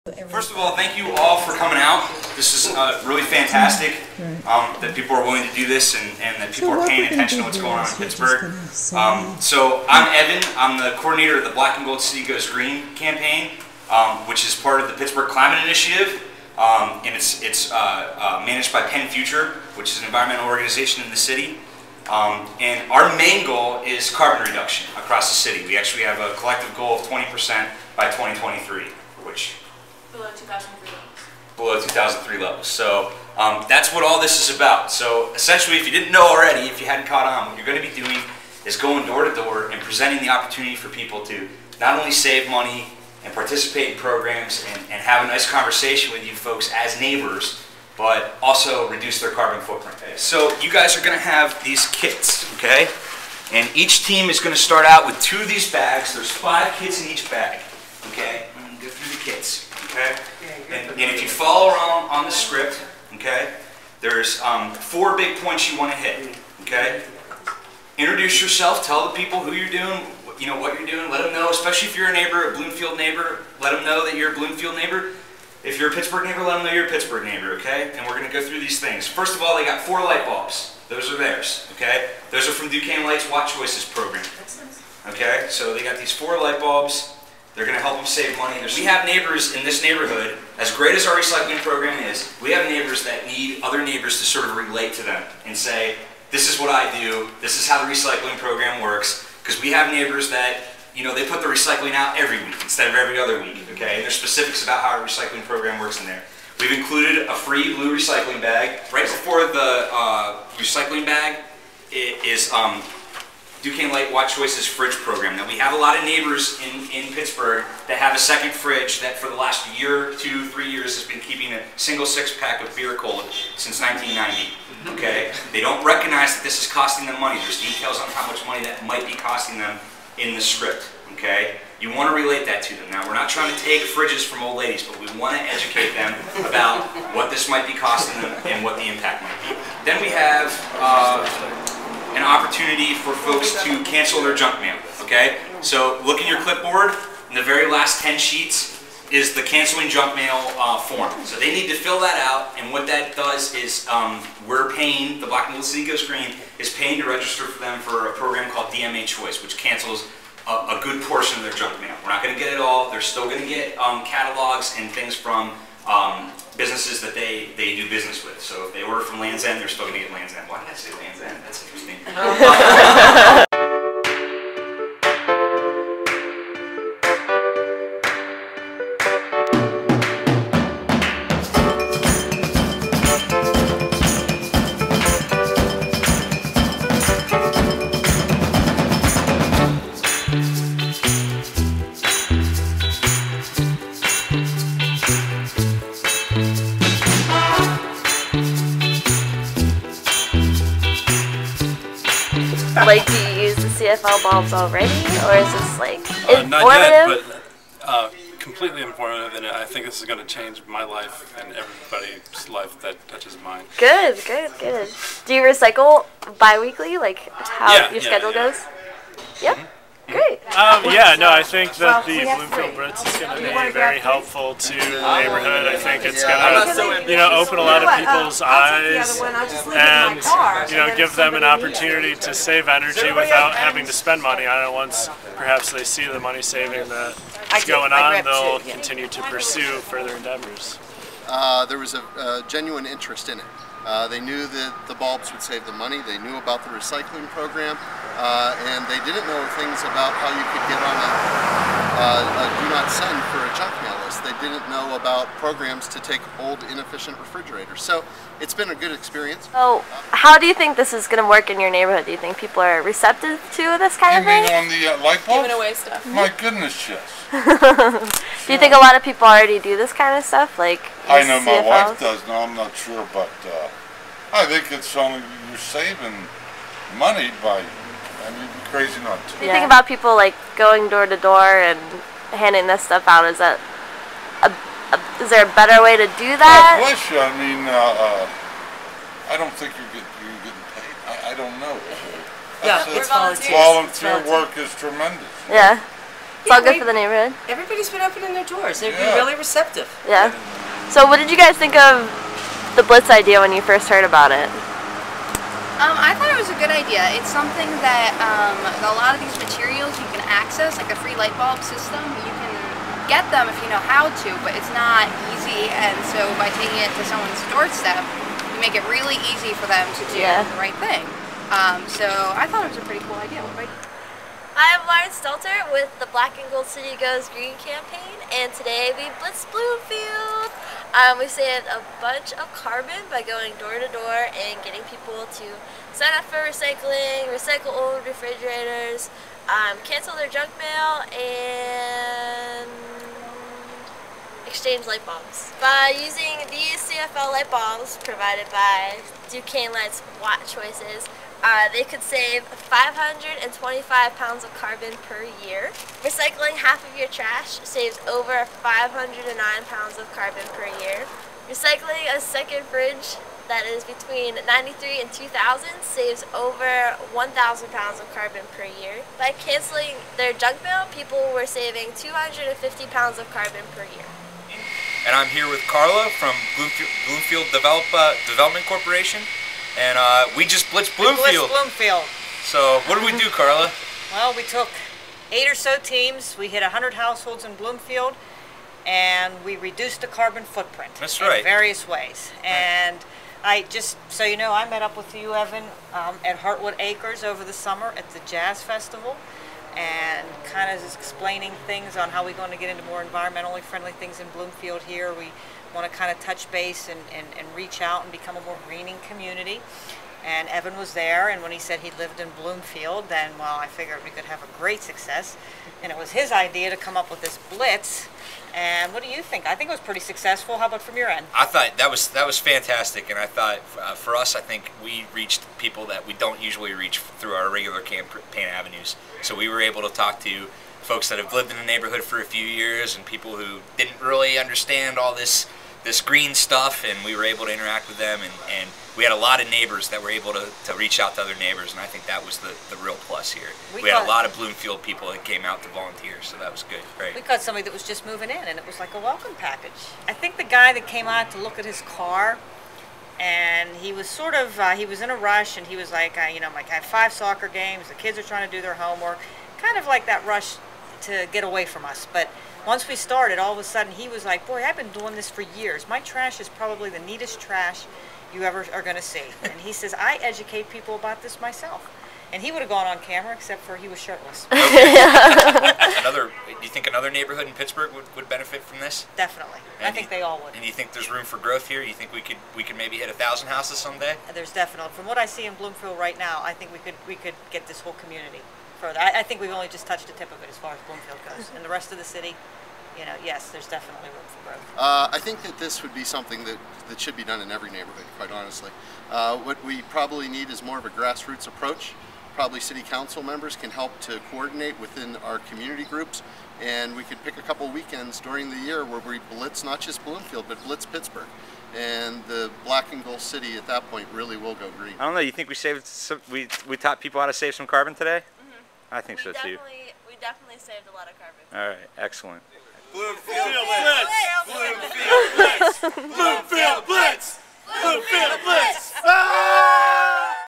First of all, thank you all for coming out. This is really fantastic that people are willing to do this and that people are paying attention to what's going on in Pittsburgh. So I'm Evan. I'm the coordinator of the Black and Gold City Goes Green campaign, which is part of the Pittsburgh Climate Initiative. And it's managed by Pennfuture, which is an environmental organization in the city. And our main goal is carbon reduction across the city. We actually have a collective goal of 20% by 2023, which below 2003 levels. Below 2003 levels. So that's what all this is about. So essentially, if you didn't know already, if you hadn't caught on, what you're going to be doing is going door to door and presenting the opportunity for people to not only save money and participate in programs and have a nice conversation with you folks as neighbors, but also reduce their carbon footprint. So you guys are going to have these kits, okay? And each team is going to start out with 2 of these bags. There's 5 kits in each bag, okay? I'm going to go through the kits, okay? And if you follow along on the script, okay, there's 4 big points you want to hit, okay? Introduce yourself, tell the people who you're doing, you know, what you're doing, let them know, especially if you're a neighbor, a Bloomfield neighbor, let them know that you're a Bloomfield neighbor. If you're a Pittsburgh neighbor, let them know you're a Pittsburgh neighbor, okay? And we're going to go through these things. First of all, they got 4 light bulbs. Those are theirs, okay? Those are from Duquesne Light's Watch Choices program, okay? So they got these 4 light bulbs. They're going to help them save money. We have neighbors in this neighborhood, as great as our recycling program is, we have neighbors that need other neighbors to sort of relate to them and say, this is what I do, this is how the recycling program works. Because we have neighbors that, you know, they put the recycling out every week instead of every other week, okay? And there's specifics about how our recycling program works in there. We've included a free blue recycling bag. Right before the recycling bag is Duquesne Light Watch Choices fridge program. Now we have a lot of neighbors in Pittsburgh that have a second fridge that for the last year, 2, 3 years has been keeping a single 6-pack of beer cold since 1990. Okay? They don't recognize that this is costing them money. There's details on how much money that might be costing them in the script. Okay? You want to relate that to them. Now we're not trying to take fridges from old ladies, but we want to educate them about what this might be costing them and what the impact might be. Then we have an opportunity for folks to cancel their junk mail, okay? So look in your clipboard, in the very last 10 sheets is the canceling junk mail form. So they need to fill that out, and what that does is we're paying, the Black and Gold City Goes Green is paying to register for them for a program called DMA Choice, which cancels a good portion of their junk mail. We're not going to get it all. They're still going to get catalogs and things from businesses that they do business with. So if they order from Land's End, they're still going to get Land's End. Why did I say Land's End? That's interesting. Like, do you use the CFL bulbs already, or is this like informative? Not yet, but completely informative, and I think this is going to change my life and everybody's life that touches mine. Good, good, good. Do you recycle bi-weekly, like how your schedule goes? Yep. Great. Yeah, no, I think that the Bloomfield Blitz is going to be very helpful to the neighborhood. I think it's going to, you know, open a lot of people's eyes and, you know, give them an opportunity to save energy without having to spend money on it. Once perhaps they see the money saving that's going on, they'll continue to pursue further endeavors. There was a genuine interest in it. They knew that the bulbs would save them money, they knew about the recycling program, and they didn't know things about how you could get on a do not send for a junk mail list. They didn't know about programs to take old inefficient refrigerators. So it's been a good experience. So how do you think this is going to work in your neighborhood? Do you think people are receptive to this kind of thing? You mean on the light bulbs? Giving away stuff. My goodness, yes. Do you think a lot of people already do this kind of stuff? Like I know my CFLs? wife does. No, I'm not sure, but I think it's only you're saving money by. I mean, you'd be crazy not to. Do you think about people like going door to door and handing this stuff out? Is that is there a better way to do that? God bless you. I mean, I don't think you're getting paid. I don't know. Yeah, it's volunteer. Volunteer work is tremendous. Yeah. It's all good for the neighborhood. Everybody's been opening their doors. They've been really receptive. Yeah. So what did you guys think of the Blitz idea when you first heard about it? I thought it was a good idea. It's something that a lot of these materials you can access, like a free light bulb system. You can get them if you know how to, but it's not easy. And so by taking it to someone's doorstep, you make it really easy for them to do the right thing. So I thought it was a pretty cool idea. What about you? I'm Lauren Stelter with the Black and Gold City Goes Green campaign, and today we blitzed Bloomfield. We saved a bunch of carbon by going door to door and getting people to sign up for recycling, recycle old refrigerators, cancel their junk mail, and exchange light bulbs. By using these CFL light bulbs provided by Duquesne Lights Watt Choices, they could save 525 pounds of carbon per year. Recycling half of your trash saves over 509 pounds of carbon per year. Recycling a second fridge that is between 93 and 2000 saves over 1,000 pounds of carbon per year. By canceling their junk mail, people were saving 250 pounds of carbon per year. And I'm here with Carla from Bloomfield Development Corporation. And we just blitzed Bloomfield. So what did we do, Carla? Well, we took 8 or so teams. We hit 100 households in Bloomfield, and we reduced the carbon footprint. That's right. In various ways. And I just, so you know, I met up with you, Evan, at Heartwood Acres over the summer at the Jazz Festival, and kind of just explaining things on how we're going to get into more environmentally friendly things in Bloomfield here. We want to kind of touch base and reach out and become a more greening community. And Evan was there, and when he said he lived in Bloomfield, then, well, I figured we could have a great success. And it was his idea to come up with this blitz. And what do you think? I think it was pretty successful. How about from your end? I thought that was fantastic, and I thought for us, I think we reached people that we don't usually reach through our regular campaign avenues. So we were able to talk to folks that have lived in the neighborhood for a few years and people who didn't really understand all this green stuff, and we were able to interact with them, and we had a lot of neighbors that were able to reach out to other neighbors, and I think that was the real plus here. We had a lot of Bloomfield people that came out to volunteer, so that was good. Right. We caught somebody that was just moving in, and it was like a welcome package. I think the guy that came out to look at his car, and he was sort of, he was in a rush, and he was like, you know, like I have 5 soccer games, the kids are trying to do their homework, kind of like that rush to get away from us. But once we started, all of a sudden he was like, boy, I've been doing this for years. My trash is probably the neatest trash you ever are going to see. And he says, I educate people about this myself. And he would have gone on camera, except for he was shirtless. Do you think another neighborhood in Pittsburgh would benefit from this? Definitely. I think they all would. And you think there's room for growth here? You think we could maybe hit 1,000 houses someday? There's definitely. From what I see in Bloomfield right now, I think we could get this whole community further. I think we've only just touched the tip of it as far as Bloomfield goes. And the rest of the city, you know, yes, there's definitely room for growth. I think that this would be something that should be done in every neighborhood, quite honestly. What we probably need is more of a grassroots approach. Probably city council members can help to coordinate within our community groups, and we could pick a couple weekends during the year where we blitz not just Bloomfield, but blitz Pittsburgh. And the Black and Gold City at that point really will go green. I don't know, you think we saved some, we taught people how to save some carbon today? Mm-hmm. I think so too. We definitely saved a lot of carbon. All right, excellent. Bloomfield Blitz! Bloomfield Blitz! Bloomfield Blitz! Bloomfield Blitz! Ah!